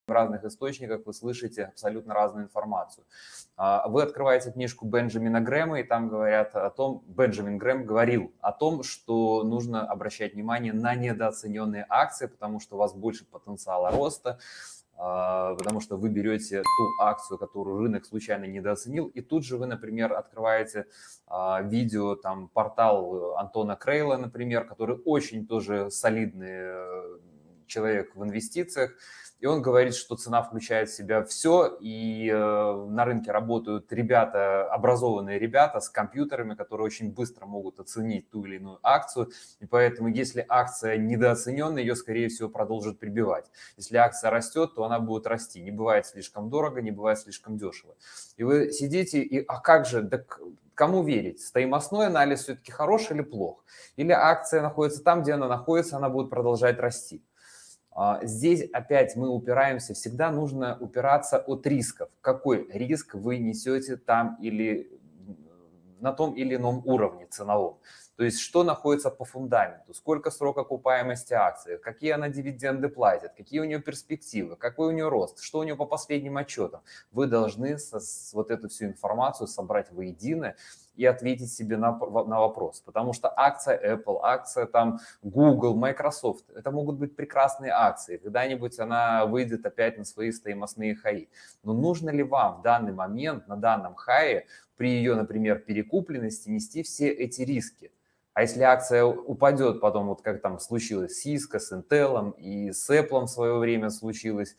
разных источниках вы слышите абсолютно разную информацию. Вы открываете книжку Бенджамина Грэма, и там говорят о том, Бенджамин Грэм говорил о том, что нужно обращать внимание на недооцененные акции, потому что у вас больше потенциала роста, потому что вы берете ту акцию, которую рынок случайно недооценил, и тут же вы, например, открываете видео, там, портал Антона Крейла, например, который очень тоже солидный человек в инвестициях, и он говорит, что цена включает в себя все, и на рынке работают ребята, образованные ребята с компьютерами, которые очень быстро могут оценить ту или иную акцию, и поэтому если акция недооцененная, ее, скорее всего, продолжат прибивать. Если акция растет, то она будет расти. Не бывает слишком дорого, не бывает слишком дешево. И вы сидите, и а как же, да кому верить? Стоимостной анализ все-таки хорош или плох? Или акция находится там, где она находится, она будет продолжать расти? Здесь опять мы упираемся, всегда нужно упираться от рисков. Какой риск вы несете там или на том или ином уровне ценовом. То есть что находится по фундаменту, сколько срок окупаемости акции, какие она дивиденды платит, какие у нее перспективы, какой у нее рост, что у нее по последним отчетам. Вы должны вот эту всю информацию собрать воедино и ответить себе на вопрос. Потому что акция Apple, акция там Google, Microsoft, это могут быть прекрасные акции. Когда-нибудь она выйдет опять на свои стоимостные хаи. Но нужно ли вам в данный момент, на данном хае, при ее, например, перекупленности нести все эти риски? А если акция упадет потом, вот как там случилось с Cisco, с Intel и с Apple в свое время случилось,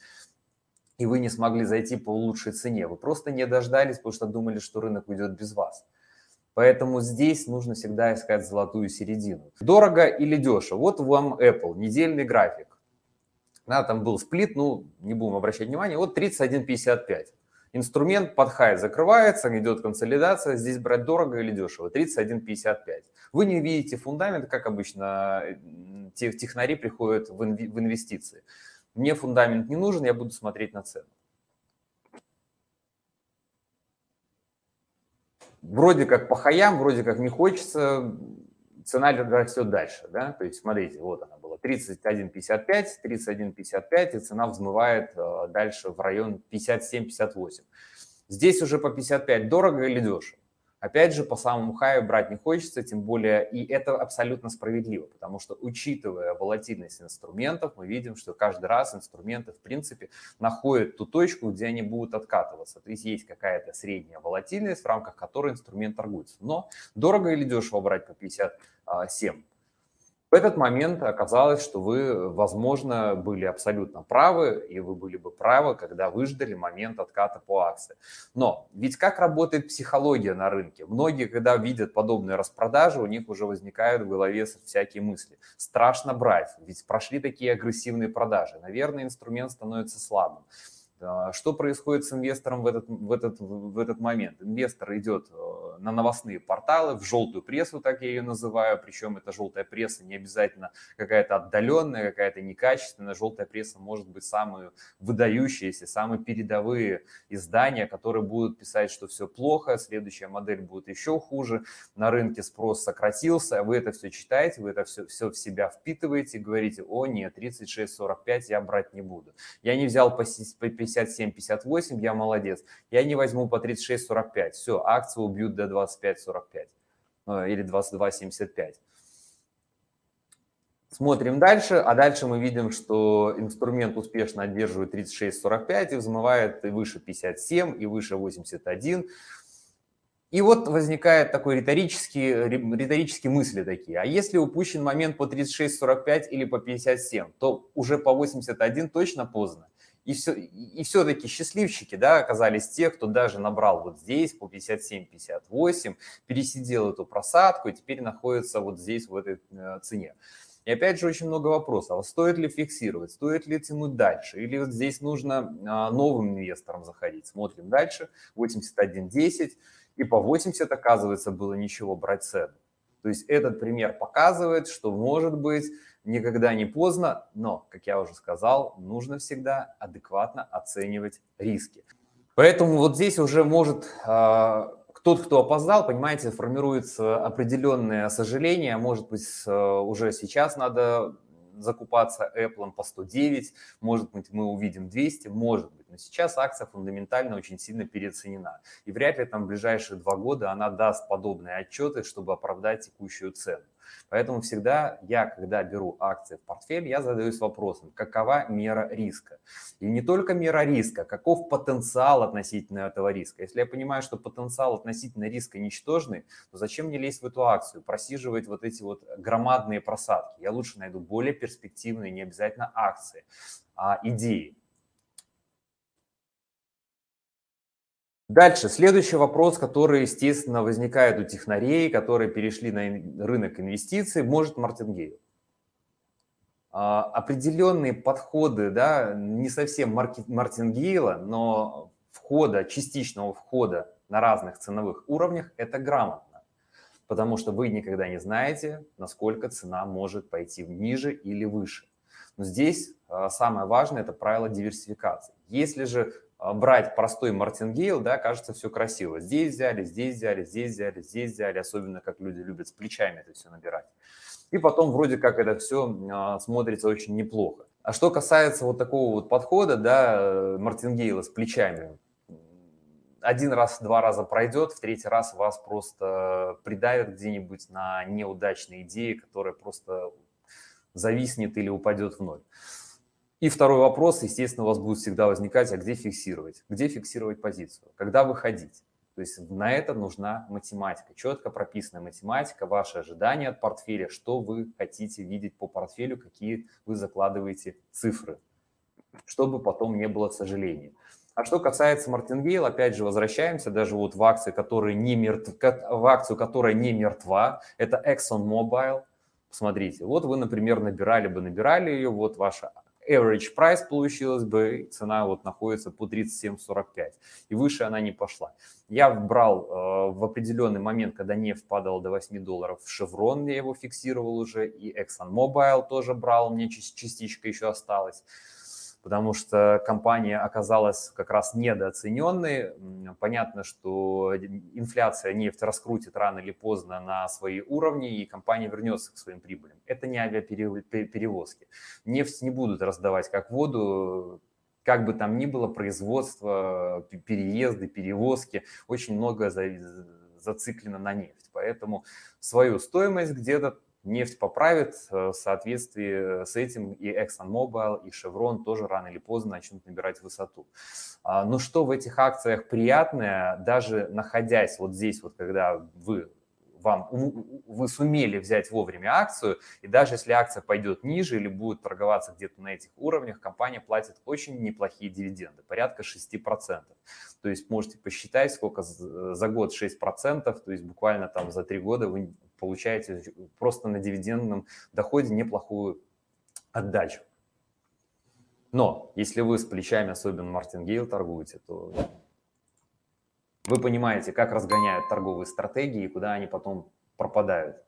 и вы не смогли зайти по лучшей цене, вы просто не дождались, потому что думали, что рынок уйдет без вас. Поэтому здесь нужно всегда искать золотую середину. Дорого или дешево? Вот вам Apple, недельный график. Да, там был сплит, ну, не будем обращать внимания, вот 31.55. Инструмент под хай закрывается, идет консолидация. Здесь брать дорого или дешево? 31.55. Вы не видите фундамент, как обычно технари приходят в инвестиции. Мне фундамент не нужен, я буду смотреть на цену. Вроде как по хаям, вроде как не хочется, цена растет дальше. Да? То есть смотрите, вот она была 31.55, 31.55, и цена взмывает дальше в район 57-58. Здесь уже по 55 дорого или дешево? Опять же, по самому хаю брать не хочется, тем более, и это абсолютно справедливо, потому что, учитывая волатильность инструментов, мы видим, что каждый раз инструменты, в принципе, находят ту точку, где они будут откатываться. То есть есть какая-то средняя волатильность, в рамках которой инструмент торгуется. Но дорого или дешево брать по 57? В этот момент оказалось, что вы, возможно, были абсолютно правы, и вы были бы правы, когда выждали момент отката по акции. Но ведь как работает психология на рынке? Многие, когда видят подобные распродажи, у них уже возникают в голове всякие мысли. Страшно брать, ведь прошли такие агрессивные продажи. Наверное, инструмент становится слабым. Что происходит с инвестором в этот момент? Инвестор идет на новостные порталы, в желтую прессу, так я ее называю, причем эта желтая пресса не обязательно какая-то отдаленная, какая-то некачественная. Желтая пресса может быть самые выдающиеся, самые передовые издания, которые будут писать, что все плохо, следующая модель будет еще хуже, на рынке спрос сократился, вы это все читаете, вы это все в себя впитываете и говорите: о нет, 36.45 я брать не буду. Я не взял по 57.58, я молодец. Я не возьму по 36.45. Все, акцию убьют до 25.45 или 22.75. Смотрим дальше, а дальше мы видим, что инструмент успешно одерживает 36.45 и взмывает и выше 57, и выше 81. И вот возникает такой риторические мысли такие. А если упущен момент по 36.45 или по 57, то уже по 81 точно поздно. И все-таки счастливчики, да, оказались те, кто даже набрал вот здесь по 57-58, пересидел эту просадку и теперь находится вот здесь, в этой цене. И опять же очень много вопросов. А стоит ли фиксировать, стоит ли тянуть дальше? Или вот здесь нужно новым инвесторам заходить? Смотрим дальше. 81.10. И по 80, оказывается, было ничего брать цену. То есть этот пример показывает, что, может быть, никогда не поздно, но, как я уже сказал, нужно всегда адекватно оценивать риски. Поэтому вот здесь уже может тот, кто опоздал, понимаете, формируется определенное сожаление. Может быть, уже сейчас надо закупаться Apple по 109, может быть, мы увидим 200, может быть. Но сейчас акция фундаментально очень сильно переоценена. И вряд ли там в ближайшие 2 года она даст подобные отчеты, чтобы оправдать текущую цену. Поэтому всегда я, когда беру акции в портфель, я задаюсь вопросом, какова мера риска. И не только мера риска, каков потенциал относительно этого риска. Если я понимаю, что потенциал относительно риска ничтожный, то зачем мне лезть в эту акцию, просиживать вот эти вот громадные просадки? Я лучше найду более перспективные, не обязательно акции, а идеи. Дальше, следующий вопрос, который, естественно, возникает у технарей, которые перешли на рынок инвестиций, может Мартингейл. Определенные подходы, да, не совсем Мартингейла, но частичного входа на разных ценовых уровнях – это грамотно, потому что вы никогда не знаете, насколько цена может пойти ниже или выше. Но здесь самое важное – это правило диверсификации. Если же брать простой мартингейл, да, кажется, все красиво. Здесь взяли, здесь взяли, здесь взяли, здесь взяли, особенно как люди любят с плечами это все набирать. И потом вроде как это все смотрится очень неплохо. А что касается вот такого вот подхода, да, мартингейла с плечами, один раз, 2 раза пройдет, в 3-й раз вас просто придавят где-нибудь на неудачные идеи, которая просто зависнет или упадет в ноль. И второй вопрос, естественно, у вас будет всегда возникать, а где фиксировать? Где фиксировать позицию? Когда выходить? То есть на это нужна математика, четко прописанная математика, ваши ожидания от портфеля, что вы хотите видеть по портфелю, какие вы закладываете цифры, чтобы потом не было сожалений. А что касается Мартингейла, опять же, возвращаемся даже вот в акцию, которая не мертва, это ExxonMobil. Посмотрите, вот вы, например, набирали ее, вот ваша average price получилось бы, цена вот находится по 37.45, и выше она не пошла. Я брал в определенный момент, когда нефть падала до $8, Chevron, я его фиксировал уже, и ExxonMobil тоже брал, мне частичка еще осталась, потому что компания оказалась как раз недооцененной. Понятно, что инфляция, нефть раскрутит рано или поздно на свои уровни, и компания вернется к своим прибылям. Это не авиаперевозки. Нефть не будут раздавать как воду, как бы там ни было, производство, переезды, перевозки, очень многое зациклено на нефть. Поэтому свою стоимость где-то нефть поправит, в соответствии с этим и ExxonMobil, и Chevron тоже рано или поздно начнут набирать высоту. Но что в этих акциях приятное, даже находясь вот здесь, вот когда вы сумели взять вовремя акцию, и даже если акция пойдет ниже или будет торговаться где-то на этих уровнях, компания платит очень неплохие дивиденды, порядка 6%. То есть можете посчитать, сколько за год 6%, то есть буквально там за 3 года вы получаете просто на дивидендном доходе неплохую отдачу. Но если вы с плечами, особенно Мартингейл, торгуете, то вы понимаете, как разгоняют торговые стратегии и куда они потом пропадают.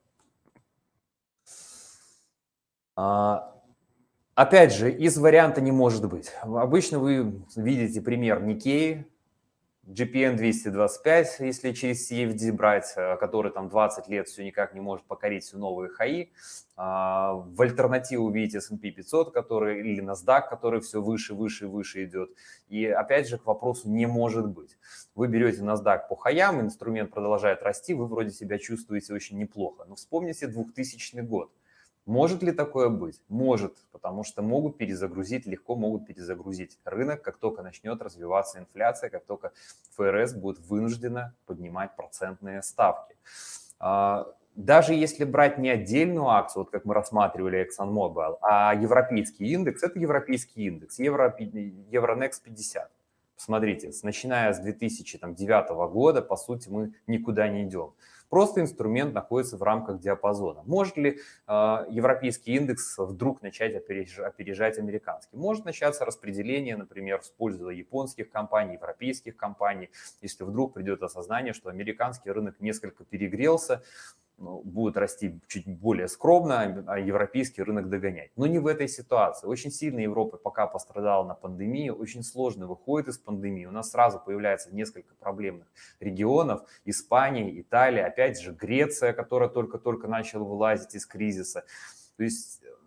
Опять же, из варианта не может быть. Обычно вы видите пример Nikkei, GPN 225, если через CFD брать, который там 20 лет все никак не может покорить все новые хаи. В альтернативу видите S&P 500, который, или NASDAQ, который все выше, выше, выше идет. И опять же к вопросу не может быть. Вы берете NASDAQ по хаям, инструмент продолжает расти, вы вроде себя чувствуете очень неплохо. Но вспомните 2000 год. Может ли такое быть? Может, потому что легко могут перезагрузить рынок, как только начнет развиваться инфляция, как только ФРС будет вынуждена поднимать процентные ставки. Даже если брать не отдельную акцию, вот как мы рассматривали ExxonMobil, а европейский индекс, это европейский индекс, Euronext 50. Посмотрите, начиная с 2009 года, по сути, мы никуда не идем. Просто инструмент находится в рамках диапазона. Может ли европейский индекс вдруг начать опережать американский? Может начаться распределение, например, в пользу японских компаний, европейских компаний, если вдруг придет осознание, что американский рынок несколько перегрелся, будет расти чуть более скромно, а европейский рынок догонять. Но не в этой ситуации. Очень сильно Европа пока пострадала на пандемии, очень сложно выходит из пандемии. У нас сразу появляется несколько проблемных регионов. Испания, Италия, опять же Греция, которая только-только начала вылазить из кризиса. То есть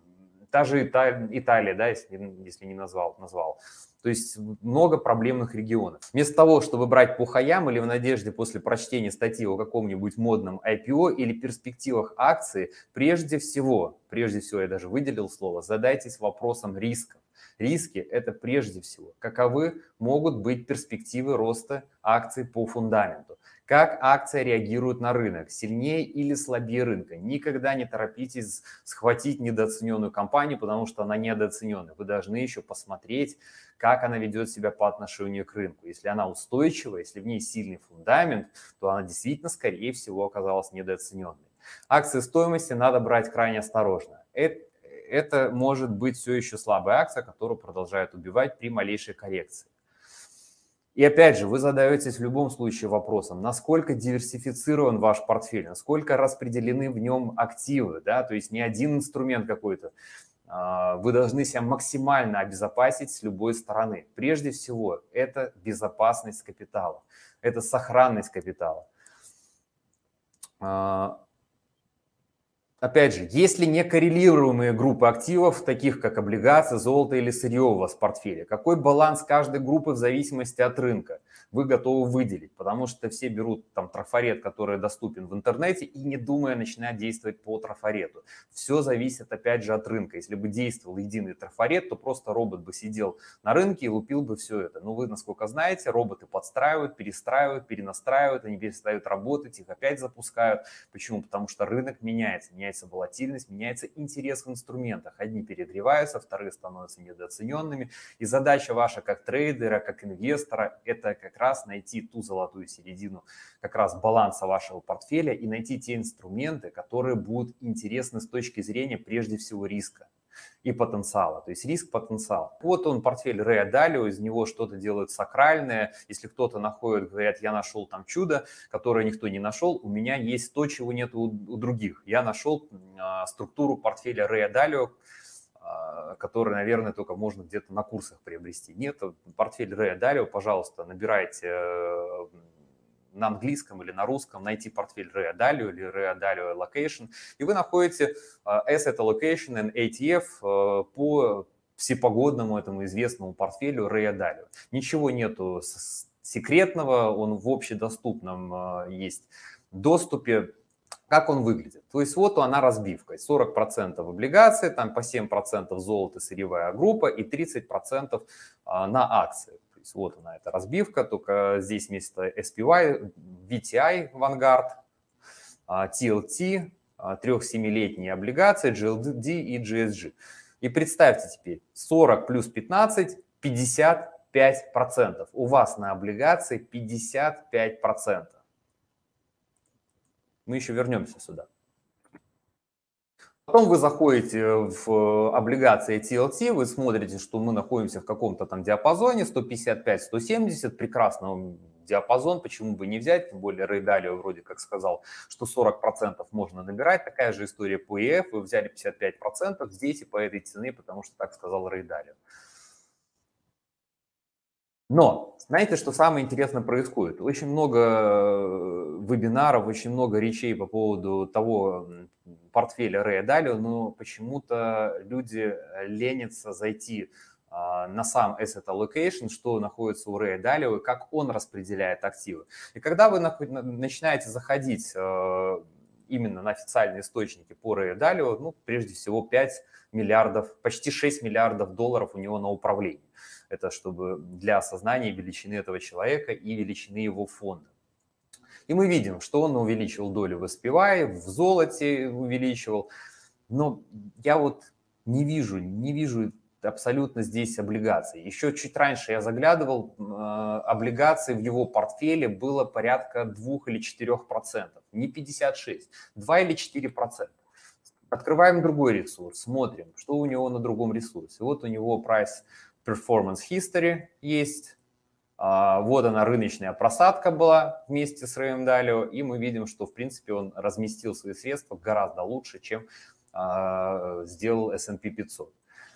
та же Италия, да, если не назвал. То есть много проблемных регионов. Вместо того, чтобы брать по хаям или в надежде после прочтения статьи о каком-нибудь модном IPO или перспективах акции, прежде всего, я даже выделил слово, задайтесь вопросом рисков. Риски – это прежде всего, каковы могут быть перспективы роста акций по фундаменту. Как акция реагирует на рынок, сильнее или слабее рынка. Никогда не торопитесь схватить недооцененную компанию, потому что она недооцененная. Вы должны еще посмотреть, как она ведет себя по отношению к рынку. Если она устойчивая, если в ней сильный фундамент, то она действительно, скорее всего, оказалась недооцененной. Акции стоимости надо брать крайне осторожно. Это может быть все еще слабая акция, которую продолжают убивать при малейшей коррекции. И опять же, вы задаетесь в любом случае вопросом, насколько диверсифицирован ваш портфель, насколько распределены в нем активы, да, то есть не один инструмент какой-то. Вы должны себя максимально обезопасить с любой стороны. Прежде всего, это безопасность капитала, это сохранность капитала. Опять же, если не коррелируемые группы активов, таких как облигации, золото или сырье у вас в портфеле, какой баланс каждой группы в зависимости от рынка вы готовы выделить? Потому что все берут там трафарет, который доступен в интернете, и не думая начинают действовать по трафарету. Все зависит опять же от рынка. Если бы действовал единый трафарет, то просто робот бы сидел на рынке и лупил бы все это. Но вы, насколько знаете, роботы подстраивают, перестраивают, перенастраивают, они перестают работать, их опять запускают. Почему? Потому что рынок меняется волатильность, меняется интерес в инструментах. Одни перегреваются, вторые становятся недооцененными. И задача ваша как трейдера, как инвестора, это как раз найти ту золотую середину, как раз баланса вашего портфеля и найти те инструменты, которые будут интересны с точки зрения прежде всего риска и потенциала, то есть риск-потенциал. Вот он, портфель Ray Dalio, из него что-то делают сакральное. Если кто-то находит, говорят, я нашел там чудо, которое никто не нашел, у меня есть то, чего нет у других. Я нашел структуру портфеля Ray Dalio, который, наверное, только можно где-то на курсах приобрести. Нет, портфель Ray Dalio, пожалуйста, набирайте на английском или на русском, найти портфель Ray Dalio или Ray Dalio Allocation, и вы находите Asset Allocation and ETF по всепогодному этому известному портфелю Ray Dalio. Ничего нету секретного, он в общедоступном есть доступе. Как он выглядит? То есть вот она разбивка. 40% облигаций, там по 7% золото, сырьевая группа и 30% на акции. То есть вот она, эта разбивка, только здесь вместо SPY, VTI Vanguard, TLT, 3-7-летние облигации, GLD и GSG. И представьте теперь, 40 плюс 15, 55%. У вас на облигации 55%. Мы еще вернемся сюда. Потом вы заходите в облигации TLT, вы смотрите, что мы находимся в каком-то там диапазоне 155-170, прекрасный диапазон, почему бы не взять, тем более Ray Dalio вроде как сказал, что 40% можно набирать, такая же история по EF, вы взяли 55% здесь и по этой цене, потому что так сказал Ray Dalio. Но знаете, что самое интересное происходит? Очень много вебинаров, очень много речей по поводу того портфеля Ray Dalio, но почему-то люди ленятся зайти на сам Asset Allocation, что находится у Ray Dalio и как он распределяет активы. И когда вы начинаете заходить именно на официальные источники по Ray Dalio, ну, прежде всего 5 миллиардов, почти 6 миллиардов долларов у него на управлении. Это чтобы для осознания величины этого человека и величины его фонда. И мы видим, что он увеличил долю в SPY, в золоте увеличивал. Но я вот не вижу абсолютно здесь облигаций. Еще чуть раньше я заглядывал, облигаций в его портфеле было порядка 2 или 4%, не 56, 2 или 4%. Открываем другой ресурс, смотрим, что у него на другом ресурсе. Вот у него Price Performance History есть. Вот она, рыночная просадка была вместе с Ray Dalio, и мы видим, что в принципе он разместил свои средства гораздо лучше, чем сделал S&P 500.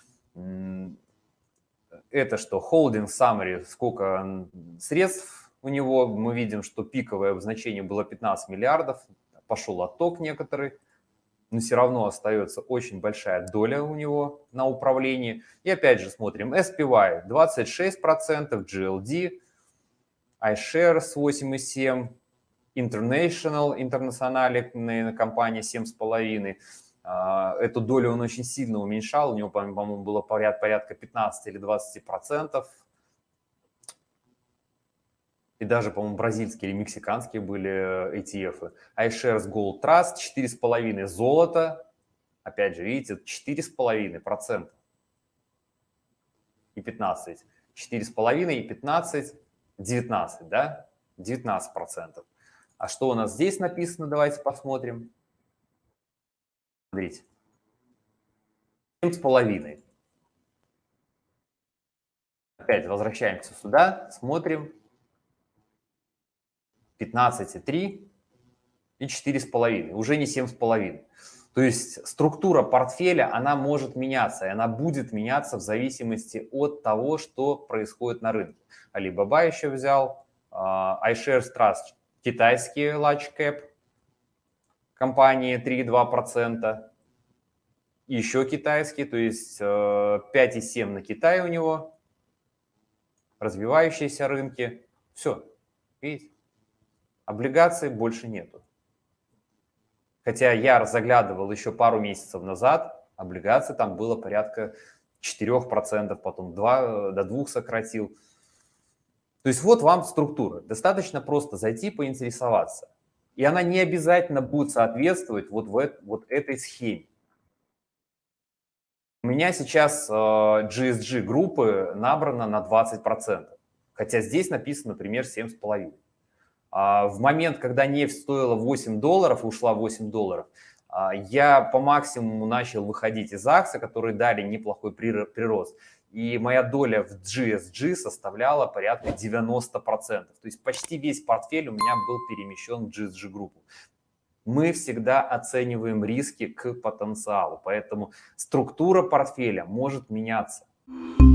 Это что? Holding Summary, сколько средств у него. Мы видим, что пиковое значение было 15 миллиардов, пошел отток некоторый. но все равно остается очень большая доля у него на управлении. И опять же смотрим SPY 26%, GLD, iShares 8,7%, International, интернациональная компания 7,5%. Эту долю он очень сильно уменьшал, у него, по-моему, было порядка 15 или 20%. И даже, по-моему, бразильские или мексиканские были ETF. iShares Gold Trust 4,5%. Золото, опять же, видите, 4,5%. И 15. 4,5 и 15, 19, да? 19%. А что у нас здесь написано? Давайте посмотрим. Смотрите. 7,5. Опять возвращаемся сюда, смотрим. 15,3 и 4,5. Уже не 7,5. То есть структура портфеля, она может меняться, и она будет меняться в зависимости от того, что происходит на рынке. Alibaba еще взял, iShares Trust, китайские large cap компании 3,2%, еще китайские, то есть 5,7 на Китай у него, развивающиеся рынки, все, видите, облигаций больше нету. Хотя я заглядывал еще пару месяцев назад, облигаций там было порядка 4%, потом до 2% сократил. То есть вот вам структура. Достаточно просто зайти, поинтересоваться. И она не обязательно будет соответствовать вот этой схеме. У меня сейчас GSG группы набрано на 20%. Хотя здесь написано, например, 7,5%. В момент, когда нефть стоила $8, ушла $8, я по максимуму начал выходить из акций, которые дали неплохой прирост. И моя доля в GSG составляла порядка 90%. То есть почти весь портфель у меня был перемещен в GSG-группу. Мы всегда оцениваем риски к потенциалу, поэтому структура портфеля может меняться.